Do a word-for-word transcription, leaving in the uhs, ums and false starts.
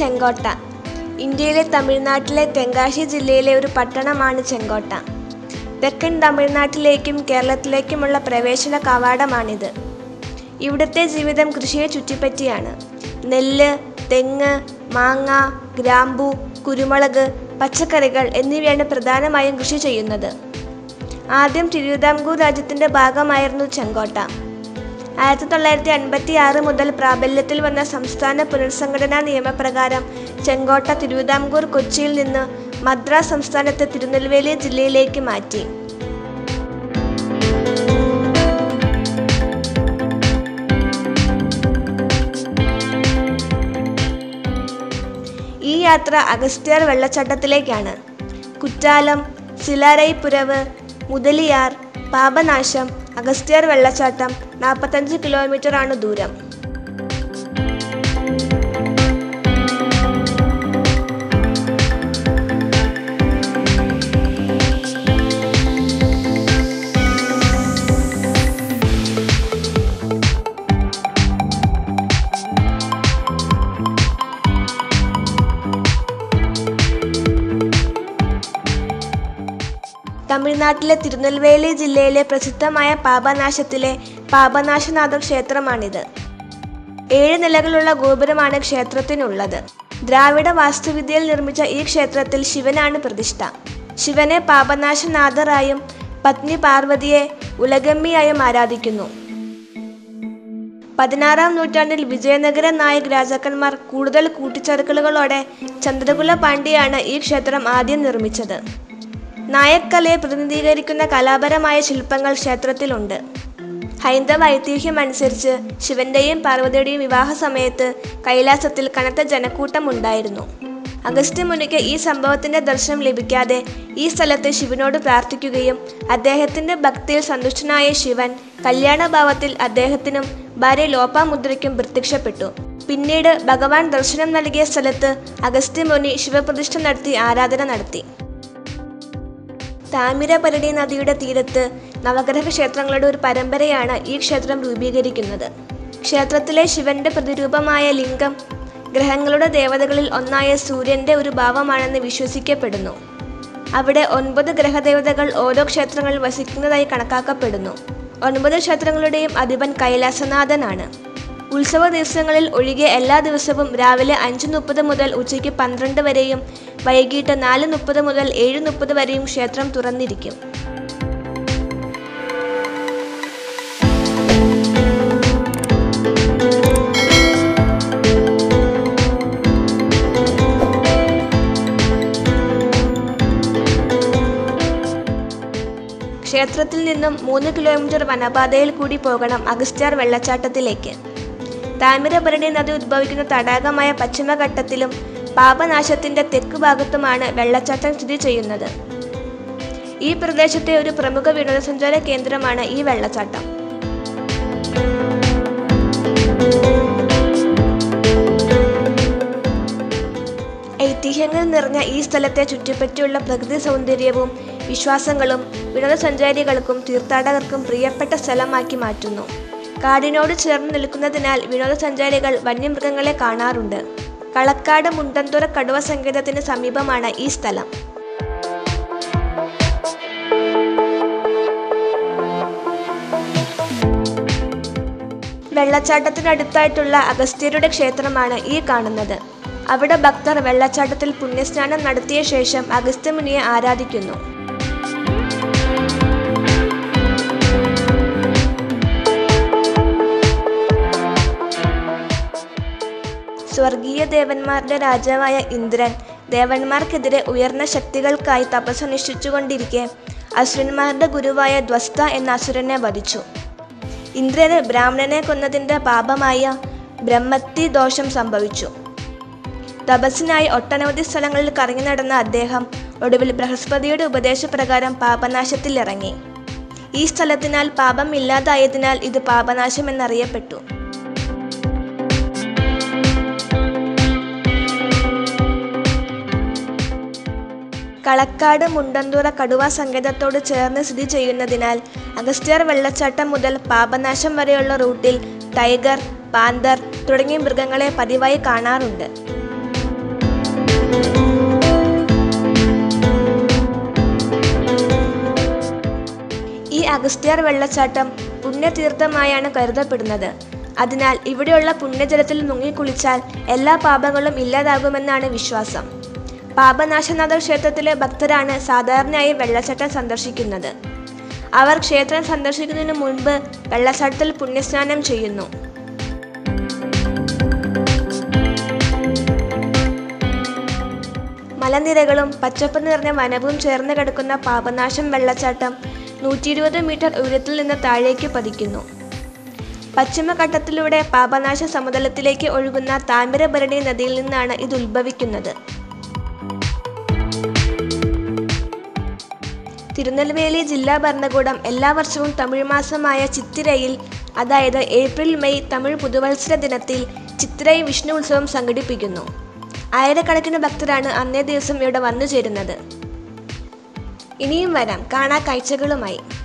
ചെങ്കോട്ട. ഇന്ത്യയിലെ തമിഴ്നാട്ടിലെ തെങ്കാശി ജില്ലയിലെ ഒരു പട്ടണമാണ് ചെങ്കോട്ട. തെക്കൻ തമിഴ്നാട്ടിലേക്കും കേരളത്തിലേക്കുമുള്ള പ്രവേശന കവാടമാണിത്. ഇവിടുത്തെ ജീവിതം കൃഷിയെ ചുറ്റിപ്പറ്റിയാണ്. നെല്ല്, തെങ്ങ്, മാങ്ങ, ഗ്രാമ്പു, കുരുമുളക്, പച്ചക്കറികൾ എന്നിവയാണ് പ്രധാനമായും കൃഷി ചെയ്യുന്നത്. ആദ്യം തിരുവിതാംകൂർ രാജ്യത്തിൻ്റെ ഭാഗമായിരുന്നു ചെങ്കോട്ട. ആയിരത്തി തൊള്ളായിരത്തി അൻപത്തി ആറ് മുതൽ പ്രാബല്യത്തിൽ വന്ന സംസ്ഥാന പുനർസംഘടനാ നിയമപ്രകാരം ചെങ്കോട്ട തിരുവിതാംകൂർ കൊച്ചിയിൽ നിന്ന് മദ്രാസ് സംസ്ഥാനത്തെ tirunelveli ജില്ലയിലേക്ക് മാറ്റി. ഈ യാത്ര അഗസ്ത്യാർ വെള്ളച്ചാട്ടത്തിലേക്കാണ്. കുറ്റാലം, സിലാരൈപുരവ്, മുതലിയാർ, പാപനാശം, അഗസ്ത്യാർ വെള്ളച്ചാട്ടം നാൽപ്പത്തഞ്ച് കിലോമീറ്റർ ആണ് ദൂരം. തമിഴ്നാട്ടിലെ tirunelveli ജില്ലയിലെ പ്രസിദ്ധമായ പാപനാശത്തിലെ പാപനാസനാഥർ ക്ഷേത്രമാണിത്. ഏഴ് നിലകളുള്ള ഗോപുരമാണ് ക്ഷേത്രത്തിനുള്ളത്. ദ്രാവിഡ വാസ്തുവിദ്യയിൽ നിർമ്മിച്ച ഈ ക്ഷേത്രത്തിൽ ശിവനാണ് പ്രതിഷ്ഠ. ശിവനെ പാപനാസനാഥറായും പത്നി പാർവതിയെ ഉലഗമ്മിയായും ആരാധിക്കുന്നു. പതിനാറാം നൂറ്റാണ്ടിൽ വിജയനഗര നായക് രാജാക്കന്മാർ കൂടുതൽ കൂട്ടിച്ചേർക്കലുകളോടെ ചന്ദ്രകുല പാണ്ഡ്യയാണ് ഈ ക്ഷേത്രം ആദ്യം നിർമ്മിച്ചത്. നായക് കലയെ പ്രതിനിധീകരിക്കുന്ന കലാപരമായ ശില്പങ്ങൾ ക്ഷേത്രത്തിലുണ്ട്. ഹൈന്ദവ ഐതിഹ്യം അനുസരിച്ച് ശിവന്റെയും പാർവതിയുടെയും വിവാഹ സമയത്ത് കൈലാസത്തിൽ കനത്ത ജനക്കൂട്ടം ഉണ്ടായിരുന്നു. അഗസ്ത്യമുനിക്ക് ഈ സംഭവത്തിന്റെ ദർശനം ലഭിക്കാതെ ഈ സ്ഥലത്ത് ശിവനോട് പ്രാർത്ഥിക്കുകയും അദ്ദേഹത്തിന്റെ ഭക്തിയിൽ സന്തുഷ്ടനായ ശിവൻ കല്യാണഭാവത്തിൽ അദ്ദേഹത്തിനും ഭാര്യ ലോപാമുദ്രയ്ക്കും പ്രത്യക്ഷപ്പെട്ടു. പിന്നീട് ഭഗവാൻ ദർശനം നൽകിയ സ്ഥലത്ത് അഗസ്ത്യമുനി ശിവപ്രതിഷ്ഠ നടത്തി ആരാധന നടത്തി. താമിരപരണി നദിയുടെ തീരത്ത് നവഗ്രഹ ക്ഷേത്രങ്ങളുടെ ഒരു പരമ്പരയാണ് ഈ ക്ഷേത്രം രൂപീകരിക്കുന്നത്. ക്ഷേത്രത്തിലെ ശിവന്റെ പ്രതിരൂപമായ ലിംഗം ഗ്രഹങ്ങളുടെ ദേവതകളിൽ ഒന്നായ സൂര്യന്റെ ഒരു ഭാവമാണെന്ന് വിശ്വസിക്കപ്പെടുന്നു. അവിടെ ഒൻപത് ഗ്രഹദേവതകൾ ഓരോ ക്ഷേത്രങ്ങളിൽ വസിക്കുന്നതായി കണക്കാക്കപ്പെടുന്നു. ഒൻപത് ക്ഷേത്രങ്ങളുടെയും അധിപൻ കൈലാസനാഥനാണ്. ഉത്സവ ദിവസങ്ങളിൽ ഒഴികെ എല്ലാ ദിവസവും രാവിലെ അഞ്ച് മുപ്പത് മുതൽ ഉച്ചയ്ക്ക് പന്ത്രണ്ട് വരെയും വൈകിട്ട് നാല് മുപ്പത് മുതൽ ഏഴ് മുപ്പത് വരെയും ക്ഷേത്രം തുറന്നിരിക്കും. ക്ഷേത്രത്തിൽ നിന്നും മൂന്ന് കിലോമീറ്റർ വനപാതയിൽ കൂടി പോകണം അഗസ്ത്യാർ വെള്ളച്ചാട്ടത്തിലേക്ക്. താമിരപരണി നദി ഉദ്ഭവിക്കുന്ന തടാകമായ പശ്ചിമഘട്ടത്തിലും പാപനാശത്തിന്റെ തെക്കു ഭാഗത്തുമാണ് വെള്ളച്ചാട്ടം സ്ഥിതി ചെയ്യുന്നത്. ഈ പ്രദേശത്തെ ഒരു പ്രമുഖ വിനോദസഞ്ചാര കേന്ദ്രമാണ് ഈ വെള്ളച്ചാട്ടം. ഐതിഹ്യങ്ങൾ നിറഞ്ഞ ഈ സ്ഥലത്തെ ചുറ്റിപ്പറ്റിയുള്ള പ്രകൃതി സൗന്ദര്യവും വിശ്വാസങ്ങളും വിനോദസഞ്ചാരികൾക്കും തീർത്ഥാടകർക്കും പ്രിയപ്പെട്ട സ്ഥലമാക്കി മാറ്റുന്നു. കാടിനോട് ചേർന്ന് നിൽക്കുന്നതിനാൽ വിനോദസഞ്ചാരികൾ വന്യമൃഗങ്ങളെ കാണാറുണ്ട്. കളക്കാട് മുണ്ടന്തുറ കടുവ സങ്കേതത്തിന് സമീപമാണ് ഈ സ്ഥലം. വെള്ളച്ചാട്ടത്തിനടുത്തായിട്ടുള്ള അഗസ്ത്യരുടെ ക്ഷേത്രമാണ് ഈ കാണുന്നത്. അവിടെ ഭക്തർ വെള്ളച്ചാട്ടത്തിൽ പുണ്യസ്നാനം നടത്തിയ ശേഷം അഗസ്ത്യമുനിയെ ആരാധിക്കുന്നു. സ്വർഗീയ ദേവന്മാരുടെ രാജാവായ ഇന്ദ്രൻ ദേവന്മാർക്കെതിരെ ഉയർന്ന ശക്തികൾക്കായി തപസ്സനുഷ്ഠിച്ചുകൊണ്ടിരിക്കെ അസുരന്മാരുടെ ഗുരുവായ ധ്വസ്ത എന്ന അസുരനെ വധിച്ചു. ഇന്ദ്രന് ബ്രാഹ്മണനെ കൊന്നതിൻ്റെ പാപമായ ബ്രഹ്മത്തി ദോഷം സംഭവിച്ചു. തപസ്സിനായി ഒട്ടനവധി സ്ഥലങ്ങളിൽ കറങ്ങി നടന്ന അദ്ദേഹം ഒടുവിൽ ബൃഹസ്പതിയുടെ ഉപദേശപ്രകാരം പാപനാശത്തിൽ ഇറങ്ങി. ഈ സ്ഥലത്തിനാൽ പാപം ഇല്ലാതായതിനാൽ ഇത് പാപനാശം എന്നറിയപ്പെട്ടു. കളക്കാട് മുണ്ടന്തുറ കടുവ സങ്കേതത്തോട് ചേർന്ന് സ്ഥിതി ചെയ്യുന്നതിനാൽ അഗസ്ത്യാർ വെള്ളച്ചാട്ടം മുതൽ പാപനാശം വരെയുള്ള റൂട്ടിൽ ടൈഗർ, പാന്തർ തുടങ്ങിയ മൃഗങ്ങളെ പതിവായി കാണാറുണ്ട്. അഗസ്ത്യാർ വെള്ളച്ചാട്ടം പുണ്യതീർത്ഥമായാണ് കരുതപ്പെടുന്നത്. അതിനാൽ ഇവിടെയുള്ള പുണ്യജലത്തിൽ മുങ്ങിക്കുളിച്ചാൽ എല്ലാ പാപങ്ങളും ഇല്ലാതാകുമെന്നാണ് വിശ്വാസം. പാപനാശനാഥർ ക്ഷേത്രത്തിലെ ഭക്തരാണ് സാധാരണയായി വെള്ളച്ചാട്ടം സന്ദർശിക്കുന്നത്. അവർ ക്ഷേത്രം സന്ദർശിക്കുന്നതിന് മുൻപ് വെള്ളച്ചാട്ടത്തിൽ പുണ്യസ്നാനം ചെയ്യുന്നു. മലനിരകളും പച്ചപ്പ് നിറഞ്ഞ വനവും ചേർന്ന് കിടക്കുന്ന പാപനാശം വെള്ളച്ചാട്ടം നൂറ്റി ഇരുപത് മീറ്റർ ഉയരത്തിൽ നിന്ന് താഴേക്ക് പതിക്കുന്നു. പശ്ചിമഘട്ടത്തിലൂടെ പാപനാശ സമതലത്തിലേക്ക് ഒഴുകുന്ന താമിരബരണി നദിയിൽ നിന്നാണ് ഇത് ഉത്ഭവിക്കുന്നത്. തിരുനെൽവേലി ജില്ലാ ഭരണകൂടം എല്ലാ വർഷവും തമിഴ് മാസമായ ചിത്തിരയിൽ, അതായത് ഏപ്രിൽ മെയ് തമിഴ് പുതുവത്സര ദിനത്തിൽ ചിത്തിരൈ വിഷ്ണു ഉത്സവം സംഘടിപ്പിക്കുന്നു. ആയിരക്കണക്കിന് ഭക്തരാണ് അന്നേ ദിവസം ഇവിടെ വന്നു ചേരുന്നത്. ഇനിയും വരാം കാണാ കാഴ്ചകളുമായി.